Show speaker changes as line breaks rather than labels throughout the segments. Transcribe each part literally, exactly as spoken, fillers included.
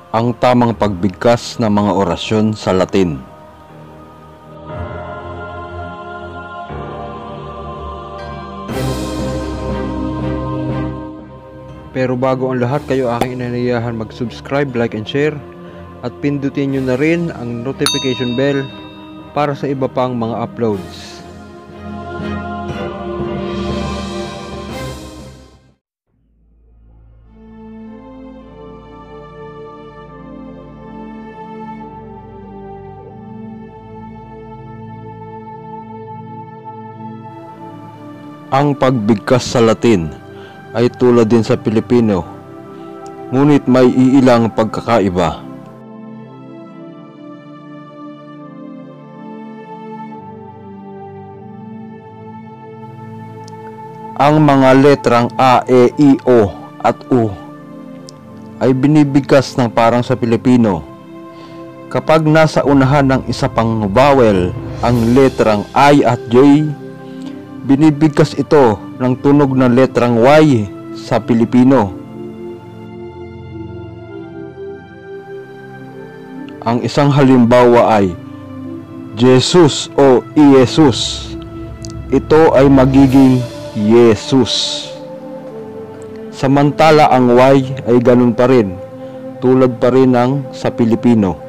Ang tamang pagbigkas ng mga orasyon sa Latin. Pero bago ang lahat, kayo aking inanayahan mag-subscribe, like, and share, at pindutin nyo na rin ang notification bell para sa iba pang mga uploads. Ang pagbigkas sa Latin ay tulad din sa Pilipino, ngunit may iilang pagkakaiba. Ang mga letrang A, E, I, O at U ay binibigkas ng parang sa Pilipino. Kapag nasa unahan ng isa pang vowel ang letrang I at J, binibigkas ito ng tunog ng letrang Y sa Pilipino. Ang isang halimbawa ay Jesus o Iesus. Ito ay magiging Yesus. Samantala ang Y ay ganun pa rin, tulad pa rin ng sa Pilipino.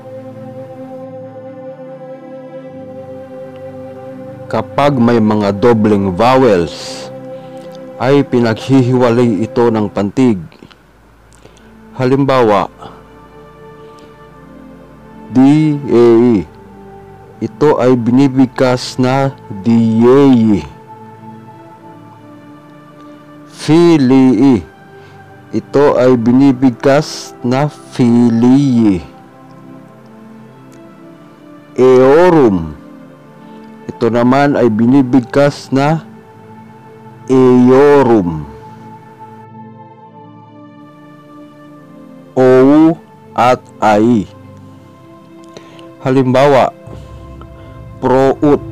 Kapag may mga dobleng vowels, ay pinaghihiwalay ito ng pantig. Halimbawa, D, A, E. Ito ay binibigkas na D-A. Filii. Ito ay binibigkas na Filii. Eorum. Ito naman ay binibigkas na Eorum. O at Ai. Halimbawa, Prout.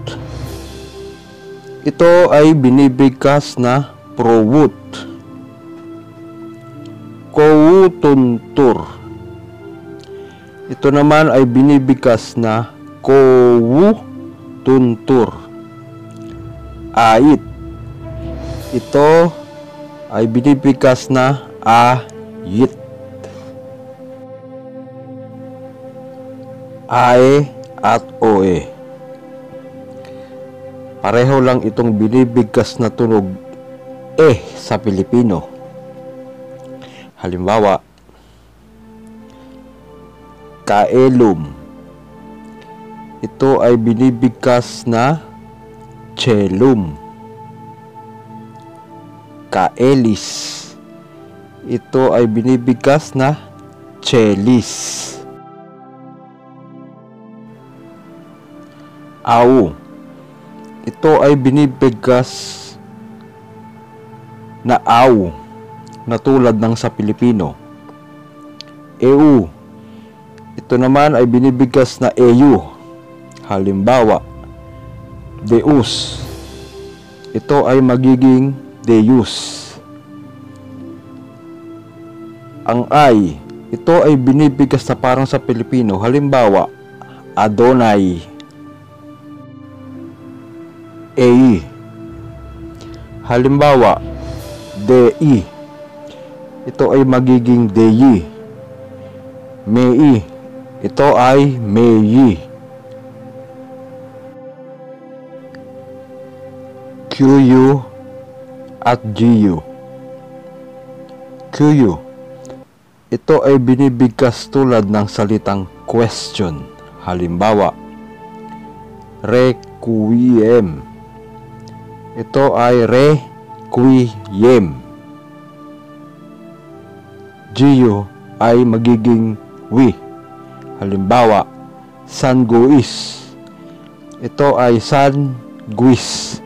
Ito ay binibigkas na Prowut. Koutuntur. Ito naman ay binibigkas na Kowu tuntur. Ait. Ito ay binibigkas na ayit. Ae at oe. Pareho lang itong binibigkas na tunog eh sa Pilipino. Halimbawa, kaelum. Ito ay binibigkas na celum. Kaelis. Ito ay binibigkas na celis. Au. Ito ay binibigkas na au, na tulad ng sa Pilipino. Eu. Ito naman ay binibigkas na eu. Halimbawa, Deus. Ito ay magiging Deus. Ang I, ito ay binibigkas na parang sa Pilipino. Halimbawa, Adonai. Ei. Halimbawa, Dei. Ito ay magiging Dei. Mei. Ito ay Mei. Q U at G U. Q U. Ito ay binibigkas tulad ng salitang question. Halimbawa, requiem. Ito ay requiem. G U ay magiging we. Halimbawa, sanguis. Ito ay sanguis.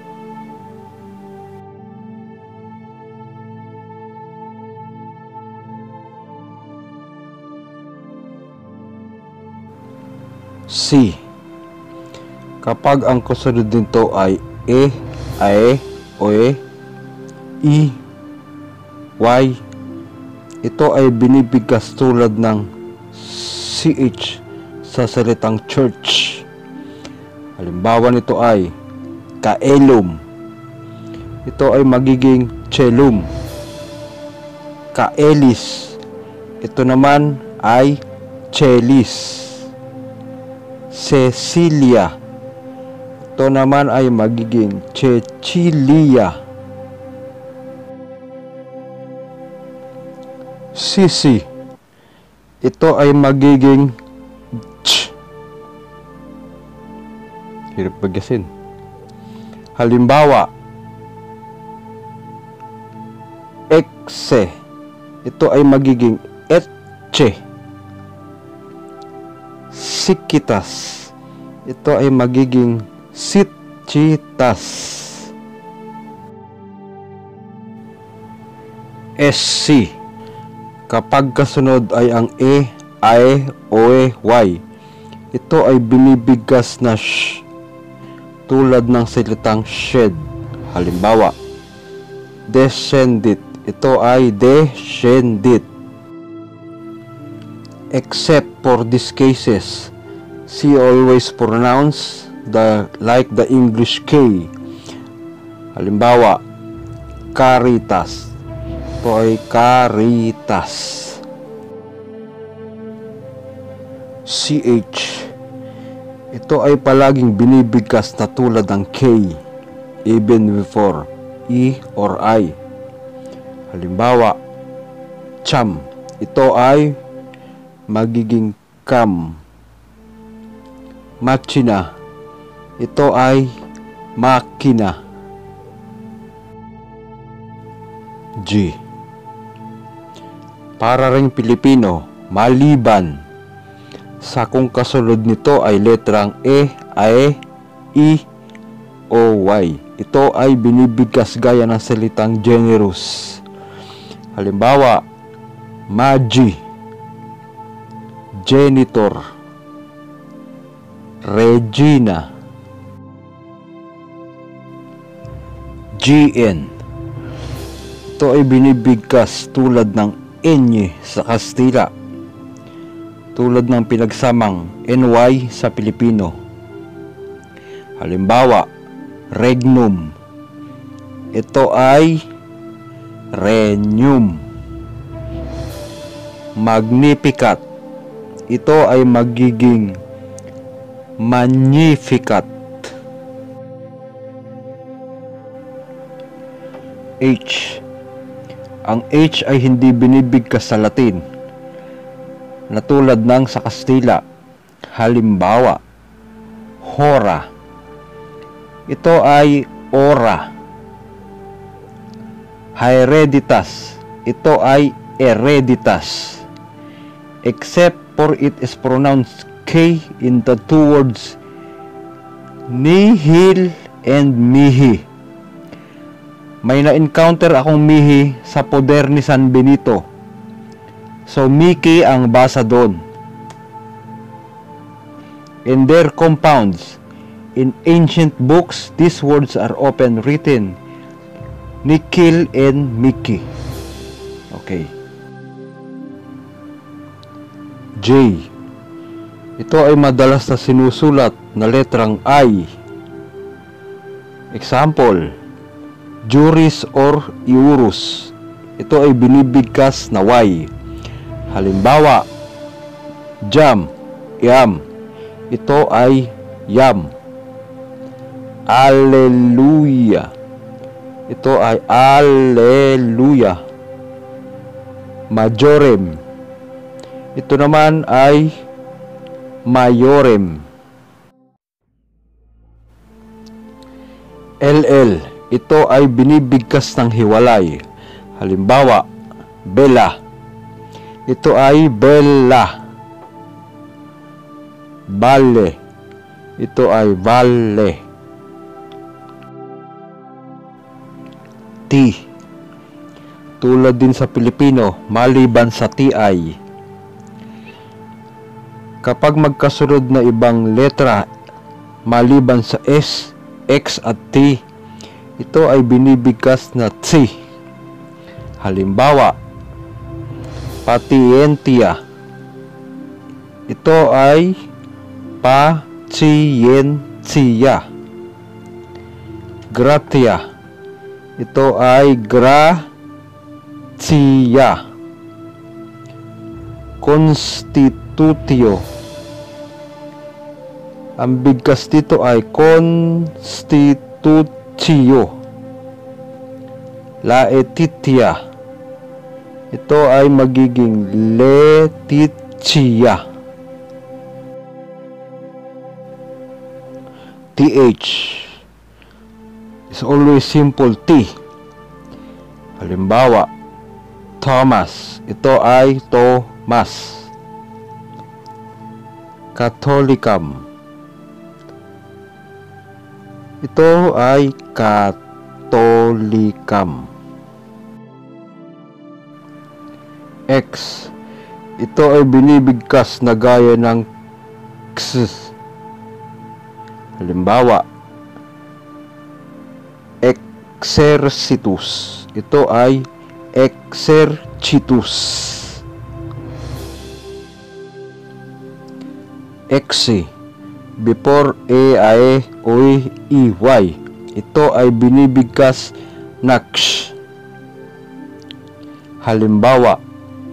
C. Kapag ang kasunod nito ay E, Ae, Oe, I, Y, ito ay binibigkas tulad ng C H sa salitang church. Halimbawa nito ay kaelum. Ito ay magiging chelum. Kaelis. Ito naman ay chelis. Cecilia. Ito naman ay magiging Cecilia. Sisi. Ito ay magiging ch. Hirap bagasin. Halimbawa, ekse. Ito ay magiging etche. Sikitas. Ito ay magiging sitchitas. Sc. Kapag kasunod ay ang e, ae, oe, y, ito ay binibigkas na sh, tulad ng salitang shed. Halimbawa, descendit. Ito ay descendit. Except for these cases, see always pronounce the like the English K. Halimbawa, caritas. Ito ay caritas. C H. Ito ay palaging binibigkas na tulad ng K, even before E or I. Halimbawa, cham. Ito ay magiging kam. Machina. Ito ay makina. G. Para ring Pilipino, maliban sa kung kasunod nito ay letrang E, A, I, O, Y. Ito ay binibigkas gaya ng salitang generous. Halimbawa, magi, janitor, Regina. G N. Ito ay binibigkas tulad ng enye sa Kastila, tulad ng pinagsamang N Y sa Pilipino. Halimbawa, regnum. Ito ay regnum. Magnificat. Ito ay magiging magnificat. H. Ang H ay hindi binibigkas sa Latin, na tulad ng sa Kastila. Halimbawa, hora. Ito ay ora. Hereditas. Ito ay hereditas. Except for it is pronounced K in the two words nihil and mihi. May na-encounter akong mihi sa poder ni San Benito. So, Miki ang basa doon. In their compounds, in ancient books, these words are often written Nikil and Miki. Okay. J. Ito ay madalas na sinusulat na letrang I. Example, juris or iurus. Ito ay binibigkas na Y. Halimbawa, jam, yam. Ito ay yam. Alleluia. Ito ay alleluia. Majorem. Ito naman ay mayorem. L L. Ito ay binibigkas ng hiwalay. Halimbawa, bella. Ito ay bella. Balle. Ito ay valle. T. Tulad din sa Pilipino, maliban sa T I. Kapag magkasunod na ibang letra, maliban sa S, X at T, ito ay binibigkas na tsi. Halimbawa, patientia. ito ay pasyensya. Gratia, ito ay gratia. Constitutio, ang bigkas dito ay constitutio. Laetitia, ito ay magiging letitia. Th is always simple T. Halimbawa, Thomas, ito ay Thomas. Catholicam, ito ay Catholicam. X, ito ay binibigkas na gaya ng X. Halimbawa, exercitus, ito ay exercitus. Xe, before e, ae, oy, ey, ito ay binibigkas na X. Halimbawa,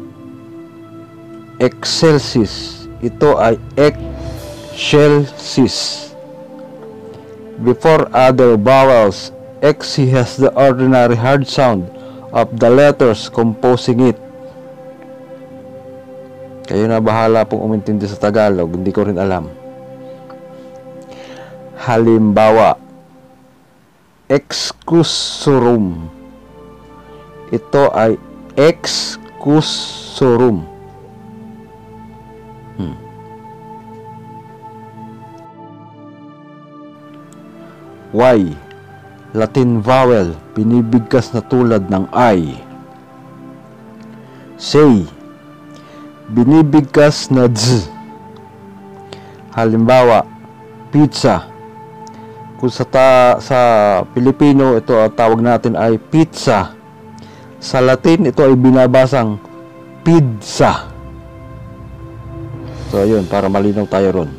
excelsis, ito ay excelsis. Before other vowels, X has the ordinary hard sound of the letters composing it. Kayo na bahala pong umintindi sa Tagalog, hindi ko rin alam. Halimbawa, excussorum, ito ay excussorum. Hmm. Y, Latin vowel, binibigkas na tulad ng I. Say, binibigkas na Z. Halimbawa, pizza. Kung sa, ta sa Pilipino, ito ang tawag natin ay pizza. Sa Latin, ito ay binabasang pizza. So, yun, para malinaw tayo ron.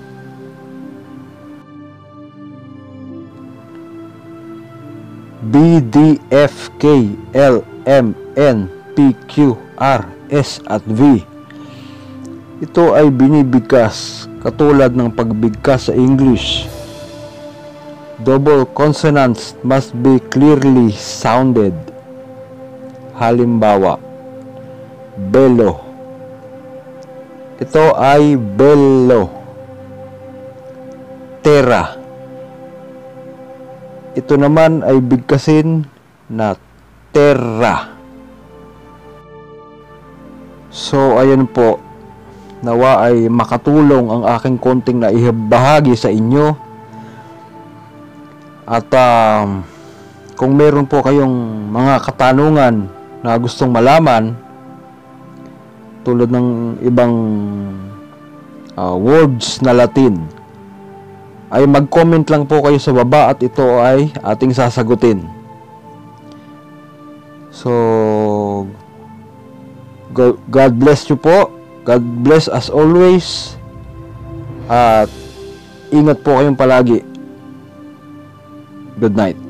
B, D, F, K, L, M, N, P, Q, R, S, at V. Ito ay binibigkas katulad ng pagbigkas sa English. Double consonants must be clearly sounded. Halimbawa, bello, ito ay bello. Terra, ito naman ay bigkasin na terra. So, ayan po. Nawa ay makatulong ang aking konting na ibahagi sa inyo. At um, kung meron po kayong mga katanungan na gustong malaman, tulad ng ibang uh, words na Latin, ay mag-comment lang po kayo sa baba at ito ay ating sasagutin. So, God bless you po. God bless as always. At ingat po kayong palagi. Good night.